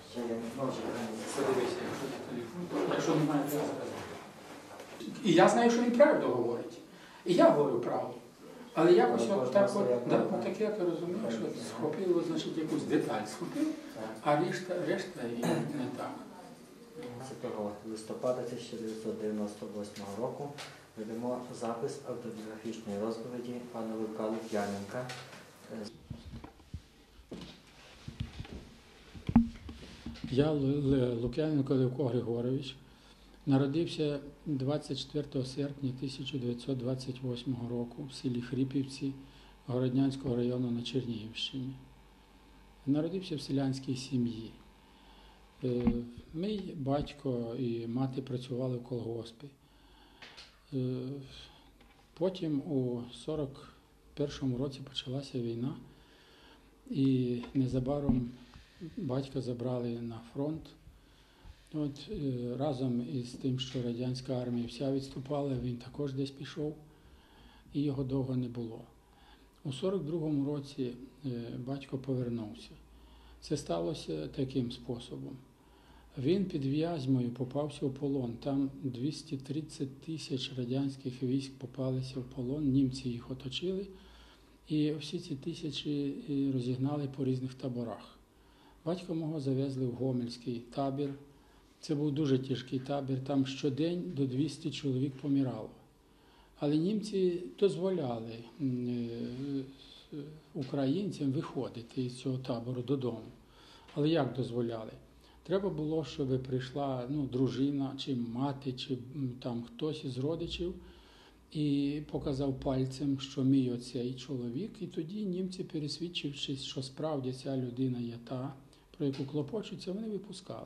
Ще я не можу Подивися, якщо є телефон, якщо немає, то я сказав. І я знаю, що він правду говорить. І я говорю правду. Але якось так таке, ти розумієш, що схопило, значить, якусь деталь схопив, а решта і не так. 15 листопада 1998 року ведемо запис автобіографічної розповіді пана Левка Лук'яненка. Я, Лук'яненко Левко Григорович, народився 24 серпня 1928 року в селі Хрипівці Городнянського району на Чернігівщині. Народився в селянській сім'ї. Мій батько і мати працювали в колгоспі. Потім у 41-му році почалася війна, і незабаром батька забрали на фронт. Разом із тим, що радянська армія вся відступала, він також десь пішов, і його довго не було. У 42-му році батько повернувся. Це сталося таким способом. Він під В'язьмою попався в полон. Там 230 тисяч радянських військ попалися в полон, німці їх оточили, і всі ці тисячі розігнали по різних таборах. Батька мого завезли в Гомельський табір. Це був дуже тяжкий табір, там щодень до 200 чоловік помирало. Але німці дозволяли українцям виходити з цього табору додому. Але як дозволяли? Треба було, щоб прийшла дружина, чи мати, чи там хтось із родичів і показав пальцем, що мій оцей чоловік. І тоді німці, пересвідчившись, що справді ця людина є та, про яку клопочуться, вони випускали.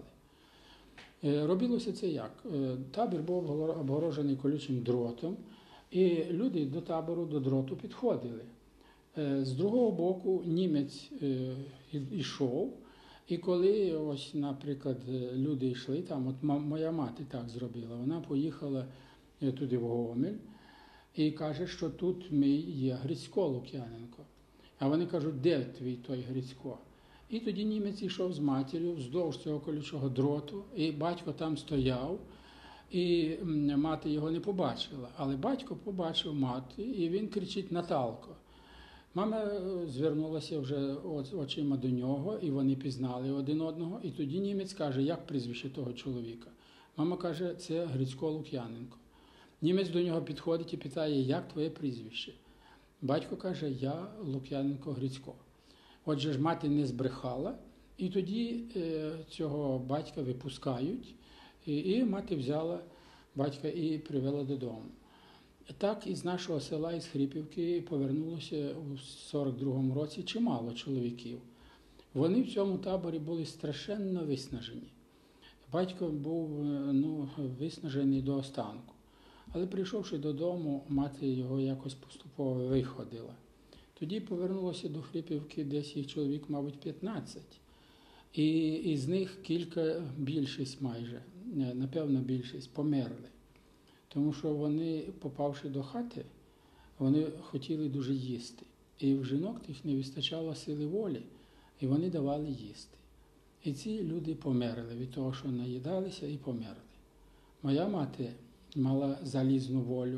Робилося це як? Табір був обгорожений колючим дротом, і люди до табору, до дроту підходили. З другого боку німець йшов, і коли, ось, наприклад, люди йшли, там, от моя мати так зробила, вона поїхала туди в Гомель і каже, що тут мій є Грицько Лук'яненко. А вони кажуть, де твій той Грицько? І тоді німець йшов з матір'ю вздовж цього колючого дроту, і батько там стояв, і мати його не побачила. Але батько побачив мати, і він кричить: «Наталко!». Мама звернулася вже очима до нього, і вони пізнали один одного. І тоді німець каже, як прізвище того чоловіка. Мама каже, це Грицько Лук'яненко. Німець до нього підходить і питає, як твоє прізвище? Батько каже, я Лук'яненко Грицько. Отже ж, мати не збрехала, і тоді цього батька випускають, і мати взяла батька і привела додому. Так із нашого села, із Хрипівки, повернулося у 42-му році чимало чоловіків. Вони в цьому таборі були страшенно виснажені. Батько був виснажений до останку. Але прийшовши додому, мати його якось поступово виходила. Тоді повернулося до Хрипівки десь їх чоловік, мабуть, 15. І із них кілька, більшість майже, напевно більшість, померли. Тому що вони, попавши до хати, вони хотіли дуже їсти. І в жінок тих не вистачало сили волі, і вони давали їсти. І ці люди померли від того, що наїдалися, і померли. Моя мати мала залізну волю,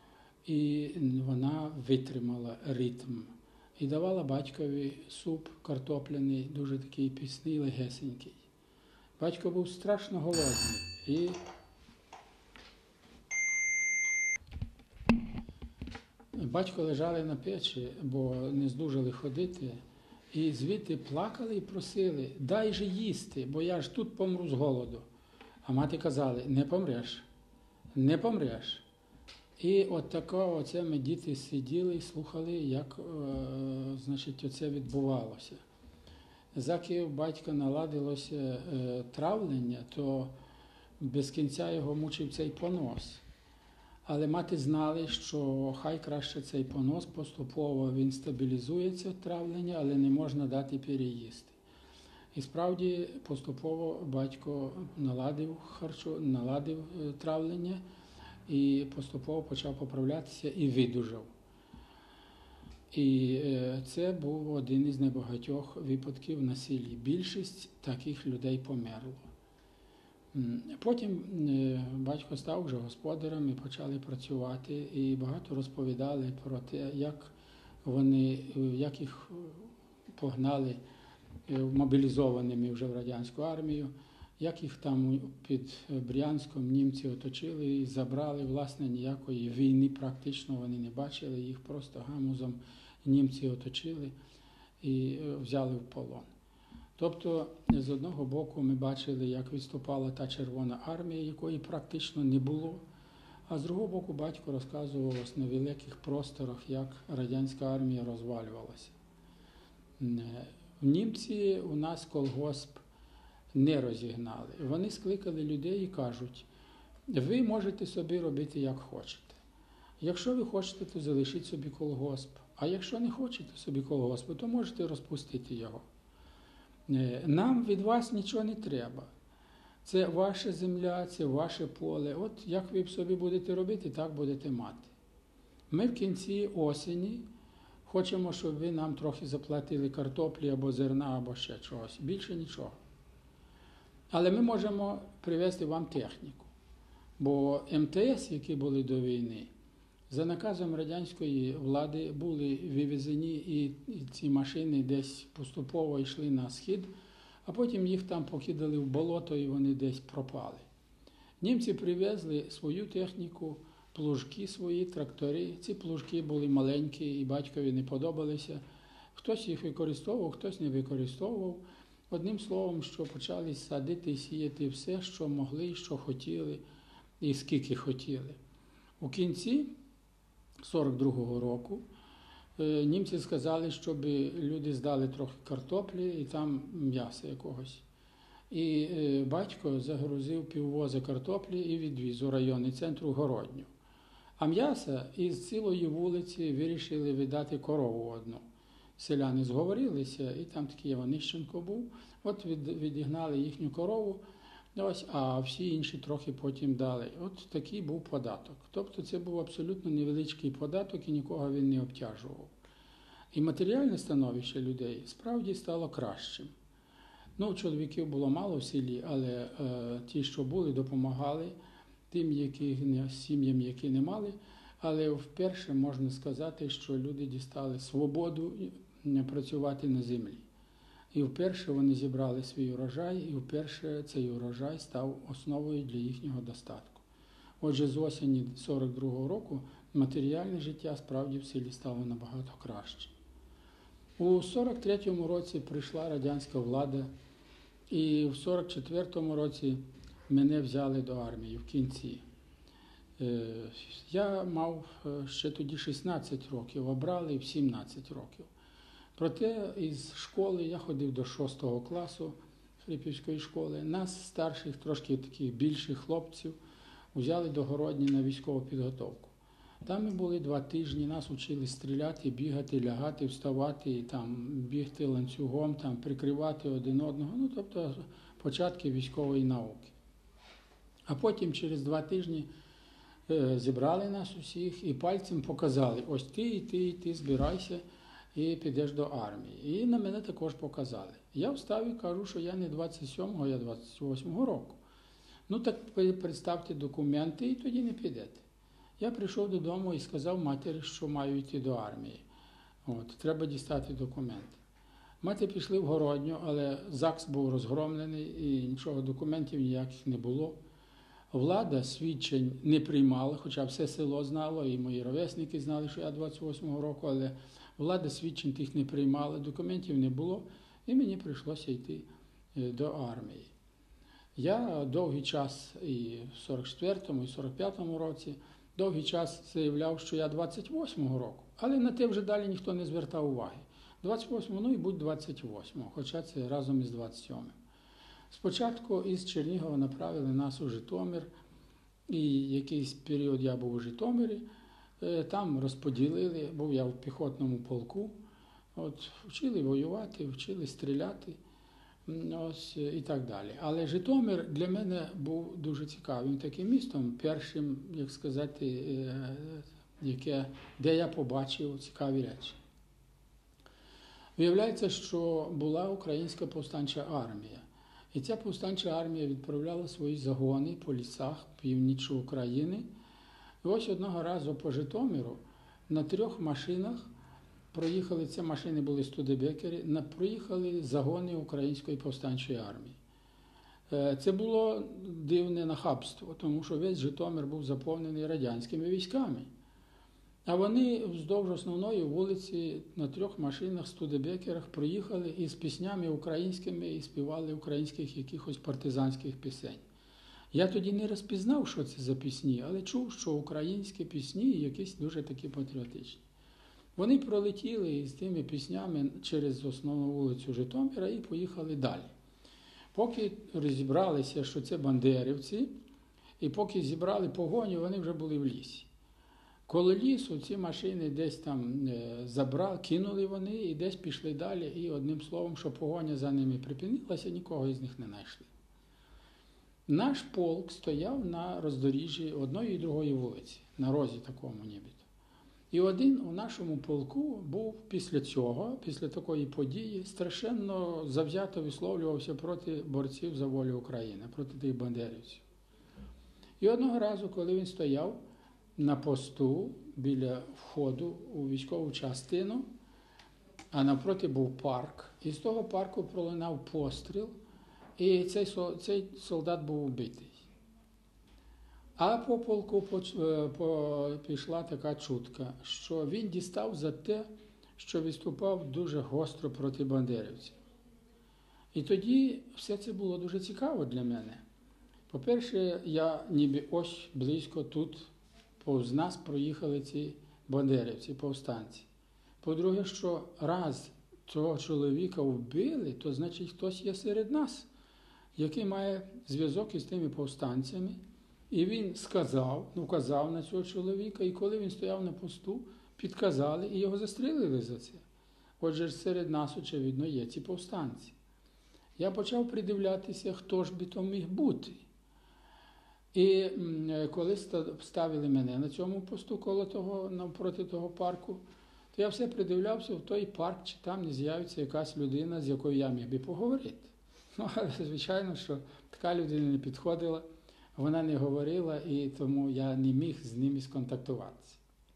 і вона витримала ритм. І давала батькові суп картопляний, дуже такий пісний, легесенький. Батько був страшно голодний. І батько лежали на печі, бо не здужали ходити, і звідти плакали і просили, дай же їсти, бо я ж тут помру з голоду. А мати казали, не помреш, не помреш. І от такого ми діти сиділи і слухали, як оце відбувалося. Заки у батька наладилося травлення, то без кінця його мучив цей понос. Але мати знали, що хай краще цей понос, поступово він стабілізується травлення, але не можна дати переїсти. І справді поступово батько наладив травлення і поступово почав поправлятися і видужав. І це був один із небагатьох випадків на селі. Більшість таких людей померло. Потім батько став вже господарем і почали працювати, і багато розповідали про те, як їх погнали мобілізованими вже в радянську армію, як їх там під Брянськом німці оточили і забрали. Власне, ніякої війни практично вони не бачили, їх просто гамузом німці оточили і взяли в полон. Тобто, з одного боку ми бачили, як виступала та Червона армія, якої практично не було, а з другого боку батько розказував ось на великих просторах, як радянська армія розвалювалася. Німці у нас колгосп не розігнали. Вони скликали людей і кажуть, ви можете собі робити, як хочете. Якщо ви хочете, то залишіть собі колгосп, а якщо не хочете собі колгоспу, то можете розпустити його. Нам від вас нічого не треба. Це ваша земля, це ваше поле. От як ви собі будете робити, так будете мати. Ми в кінці осені хочемо, щоб ви нам трохи заплатили картоплі або зерна, або ще чогось. Більше нічого. Але ми можемо привезти вам техніку. Бо МТС, які були до війни, за наказом радянської влади були вивезені, і ці машини десь поступово йшли на схід, а потім їх там покидали в болото і вони десь пропали. Німці привезли свою техніку, плужки свої, трактори. Ці плужки були маленькі і батькові не подобалися. Хтось їх використовував, хтось не використовував. Одним словом, що почали садити і сіяти все, що могли, що хотіли і скільки хотіли. У кінці 42-го року німці сказали, щоб люди здали трохи картоплі і там м'яса якогось. І батько загрузив піввоза картоплі і відвіз у районний центр у Городню. А м'яса із цілої вулиці вирішили видати корову одну. Селяни зговорилися, і там такий Іванищенко був. От відігнали їхню корову, ось, а всі інші трохи потім дали. От такий був податок. Тобто це був абсолютно невеличкий податок і нікого він не обтяжував. І матеріальне становище людей справді стало кращим. Ну, чоловіків було мало в селі, але ті, що були, допомагали тим сім'ям, які не мали. Але вперше можна сказати, що люди дістали свободу працювати на землі. І вперше вони зібрали свій урожай, і вперше цей урожай став основою для їхнього достатку. Отже, з осені 42-го року матеріальне життя справді в селі стало набагато краще. У 43-му році прийшла радянська влада, і в 44-му році мене взяли до армії в кінці. Я мав ще тоді 16 років, обрали в 17 років. Проте із школи я ходив до 6 класу Хрипівської школи. Нас, старших, трошки таких більших хлопців, взяли до Городні на військову підготовку. Там ми були 2 тижні, нас учили стріляти, бігати, лягати, вставати, там, бігти ланцюгом, там, прикривати один одного, ну, тобто початки військової науки. А потім через 2 тижні зібрали нас усіх і пальцем показали, ось ти, і ти, і ти, збирайся і підеш до армії. І на мене також показали. Я встав і кажу, що я не 27-го, а я 28-го року. Ну так представте документи і тоді не підете. Я прийшов додому і сказав матері, що маю йти до армії. От, треба дістати документи. Мати пішли в Городню, але ЗАГС був розгромлений і нічого, документів ніяких не було. Влада свідчень не приймала, хоча все село знало, і мої ровесники знали, що я 28-го року, але влада свідчень тих не приймала, документів не було, і мені прийшлося йти до армії. Я довгий час і в 44-му, і в 45-му році, довгий час заявляв, що я 28-го року, але на те вже далі ніхто не звертав уваги. 28-го, ну і будь 28-го, хоча це разом із 27-м. Спочатку із Чернігова направили нас у Житомир, і якийсь період я був у Житомирі, там розподілили, був я в піхотному полку, от, вчили воювати, вчили стріляти, ось, і так далі. Але Житомир для мене був дуже цікавим таким містом, першим, як сказати, де я побачив цікаві речі. Виявляється, що була українська повстанча армія. І ця повстанча армія відправляла свої загони по лісах північі України. І ось одного разу по Житомиру на 3 машинах проїхали, ці машини були студебекери, проїхали загони української повстанчої армії. Це було дивне нахабство, тому що весь Житомир був заповнений радянськими військами. А вони вздовж основної вулиці на 3 машинах, студебекерах проїхали із піснями українськими і співали українських якихось партизанських пісень. Я тоді не розпізнав, що це за пісні, але чув, що українські пісні якісь дуже такі патріотичні. Вони пролетіли із тими піснями через основну вулицю Житомира і поїхали далі. Поки розібралися, що це бандерівці, і поки зібрали погоню, вони вже були в лісі. Коло лісу ці машини десь там забрали, кинули вони і десь пішли далі. І одним словом, що погоня за ними припинилася, нікого із них не знайшли. Наш полк стояв на роздоріжжі одної і другої вулиці, на розі такому нібито. І один у нашому полку був після цього, після такої події, страшенно завзято висловлювався проти борців за волю України, проти тих бандерівців. І одного разу, коли він стояв на посту біля входу у військову частину, а навпроти був парк, і з того парку пролунав постріл, і цей солдат був убитий. А по полку пішла така чутка, що він дістав за те, що виступав дуже гостро проти бандерівців. І тоді все це було дуже цікаво для мене. По-перше, я ніби ось близько тут повз нас проїхали ці бандерівці, повстанці. По-друге, що раз цього чоловіка вбили, то значить хтось є серед нас, який має зв'язок із тими повстанцями. І він вказав на цього чоловіка, і коли він стояв на посту, підказали і його застрелили за це. Отже, серед нас, очевидно, є ці повстанці. Я почав придивлятися, хто ж би то міг бути. І коли ставили мене на цьому посту коло того, навпроти того парку, то я все придивлявся в той парк, чи там не з'явиться якась людина, з якою я міг би поговорити. Ну, але, звичайно, що така людина не підходила, вона не говорила, і тому я не міг з ними сконтактуватися.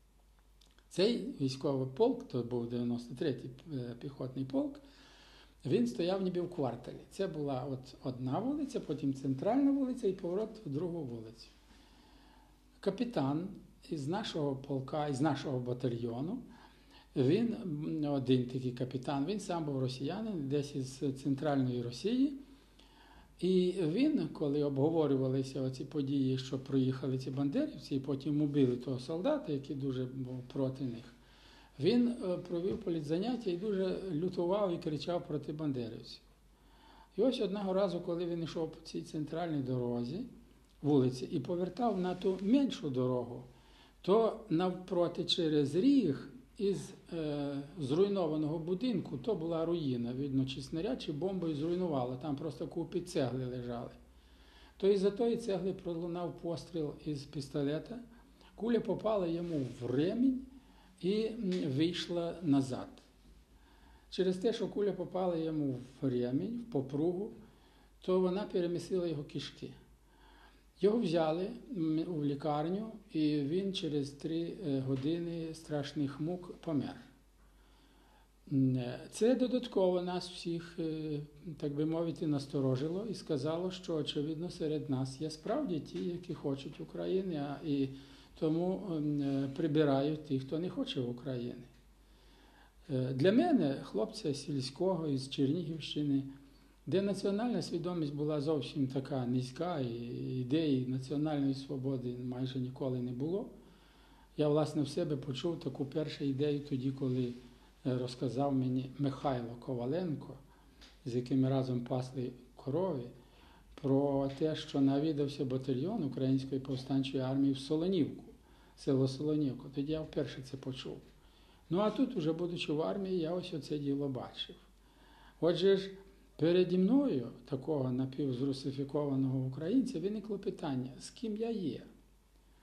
Цей військовий полк, то був 93-й піхотний полк, він стояв ніби в кварталі. Це була от одна вулиця, потім центральна вулиця і поворот в другу вулицю. Капітан із нашого полка, із нашого батальйону, він, один такий капітан, він сам був росіянин, десь із центральної Росії. І він, коли обговорювалися оці події, що проїхали ці бандерівці, і потім убили того солдата, який дуже був проти них, він провів політзаняття і дуже лютував і кричав проти бандерівців. І ось одного разу, коли він йшов по цій центральній дорозі, вулиці, і повертав на ту меншу дорогу, то навпроти через ріг із зруйнованого будинку, то була руїна, видно, чи снаряд, чи бомбою зруйнувало, там просто купи цегли лежали. То із-за тої цегли пролунав постріл із пістолета, куля попала йому в ремінь і вийшла назад. Через те, що куля попала йому в ремінь, в попругу, то вона перемістила його кишки. Його взяли у лікарню, і він через 3 години страшних мук помер. Це додатково нас всіх, так би мовити, насторожило і сказало, що, очевидно, серед нас є справді ті, які хочуть України, і тому прибирають тих, хто не хоче України. Для мене, хлопця сільського із Чернігівщини, де національна свідомість була зовсім така низька, і ідеї національної свободи майже ніколи не було. Я, власне, в себе почув таку першу ідею тоді, коли розказав мені Михайло Коваленко, з яким ми разом пасли корови, про те, що навідався батальйон Української повстанчої армії в Солонівку, село Солонівку. Тоді я вперше це почув. Ну, а тут, вже будучи в армії, я ось оце діло бачив. Отже ж, переді мною, такого напівзрусифікованого українця, виникло питання, з ким я є.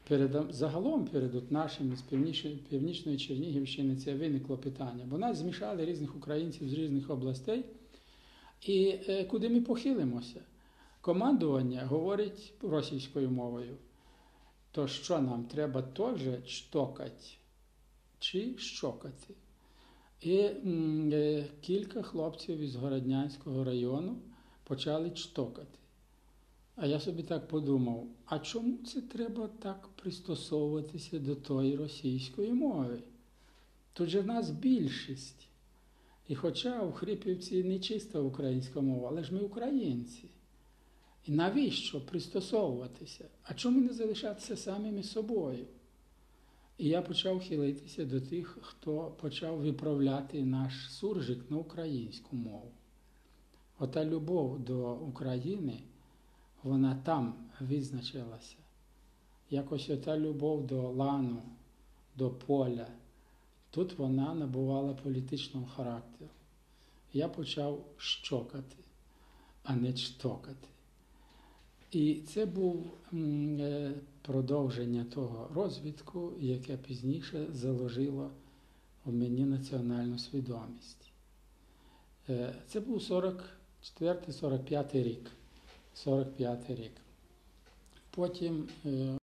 загалом перед нашими з північної Чернігівщини це виникло питання, бо нас змішали різних українців з різних областей, і куди ми похилимося? Командування говорить російською мовою. То що нам треба теж чтокати чи щокати? І кілька хлопців із Городнянського району почали чтокати. А я собі так подумав, а чому це треба так пристосовуватися до тої російської мови? Тут же в нас більшість. І хоча в Хрипівці не чиста українська мова, але ж ми українці. І навіщо пристосовуватися? А чому не залишатися самими собою? І я почав хилитися до тих, хто почав виправляти наш суржик на українську мову. Ота любов до України, вона там визначилася. Якось ота любов до лану, до поля, тут вона набувала політичного характеру. Я почав щокати, а не чтокати. І це був продовження того розвитку, яке пізніше заложило в мені національну свідомість. Це був 44-45 рік. Потім